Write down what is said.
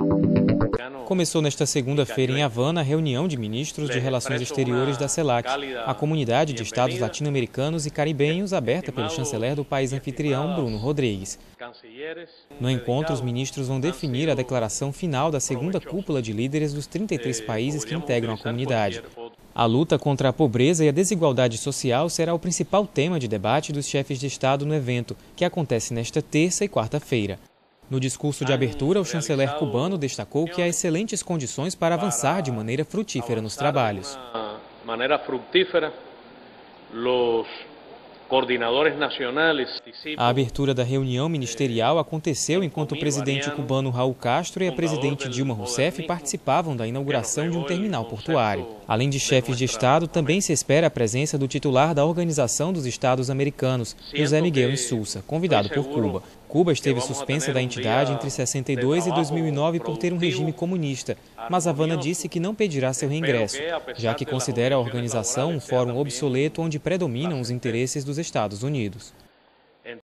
Começou nesta segunda-feira em Havana a reunião de ministros de Relações Exteriores da CELAC, a comunidade de estados latino-americanos e caribenhos aberta pelo chanceler do país anfitrião, Bruno Rodrigues. No encontro, os ministros vão definir a declaração final da segunda cúpula de líderes dos 33 países que integram a comunidade. A luta contra a pobreza e a desigualdade social será o principal tema de debate dos chefes de Estado no evento, que acontece nesta terça e quarta-feira. No discurso de abertura, o chanceler cubano destacou que há excelentes condições para avançar de maneira frutífera nos trabalhos. A abertura da reunião ministerial aconteceu enquanto o presidente cubano Raul Castro e a presidente Dilma Rousseff participavam da inauguração de um terminal portuário. Além de chefes de Estado, também se espera a presença do titular da Organização dos Estados Americanos, José Miguel Insulza, convidado por Cuba. Cuba esteve suspensa da entidade entre 62 e 2009 por ter um regime comunista, mas Havana disse que não pedirá seu reingresso, já que considera a organização um fórum obsoleto onde predominam os interesses dos Estados Unidos.